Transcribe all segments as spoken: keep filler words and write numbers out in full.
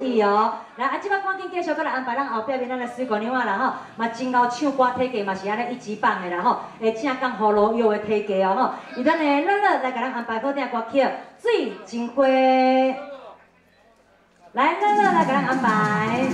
意哦。来，啊，即摆赶紧继续过来安排咱后壁面咱的水姑娘啦吼，嘛真够唱歌体格嘛是安尼一级棒的啦吼，会正讲葫芦药的体格哦吼。伊咱的乐乐来给咱安排好听歌曲《水真花》，来乐乐来给咱安排。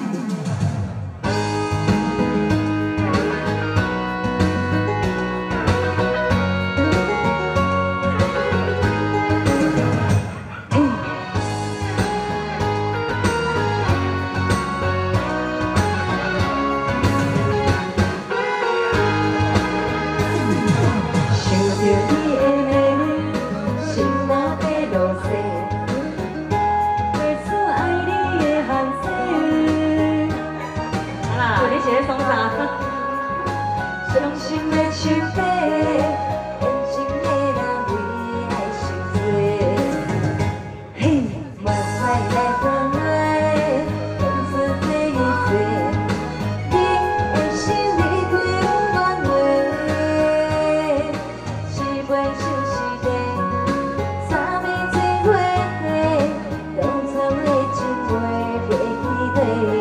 伤心的手底，真心的人为爱伤多。嘿，慢慢来关怀，当作这一切，你的心离开阮话，是袂想是地，三暝最花地，当作的情话袂记得。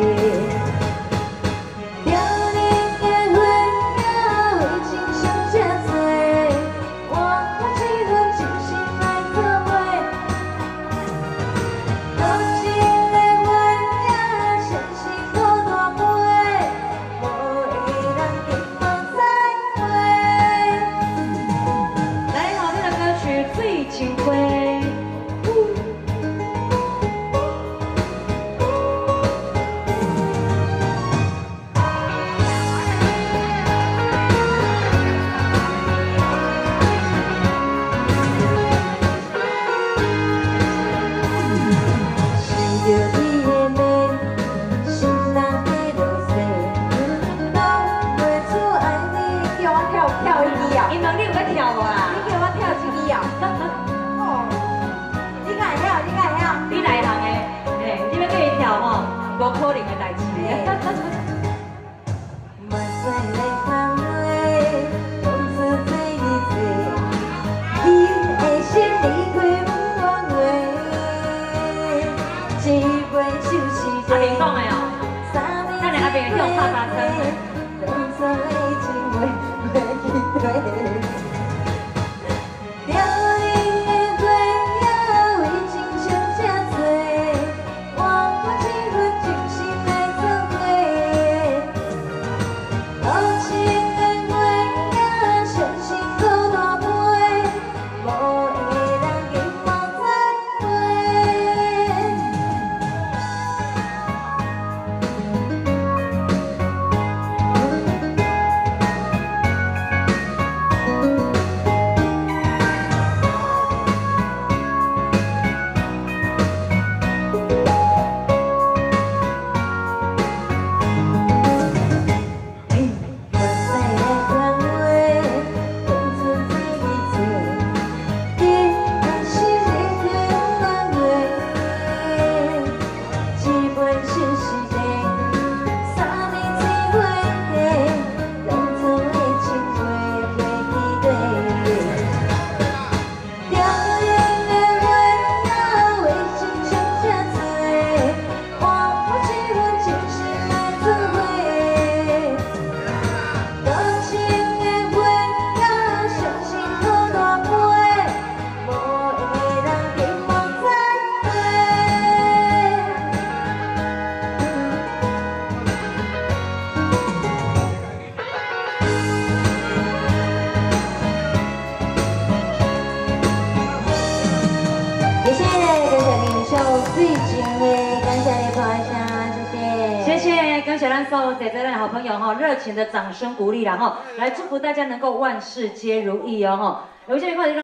情花，想着你的美，心内的落雪，讲袂出爱你。叫我跳跳一支啊！因为你有在跳无啦？你叫我跳一支啊！ 你内行的，嘿，你要叫伊跳吼，无可能的代志。莫再来讲话，当作这一切，你的心离开阮话，一杯就是地。阿明讲的哦，咱两阿明去用拍打车。当作的情话袂记得。 最近的感谢你拍一下，谢谢，谢谢，感谢咱所有在座的好朋友哈，热情的掌声鼓励啦哈，来祝福大家能够万事皆如意哦哈，有些人。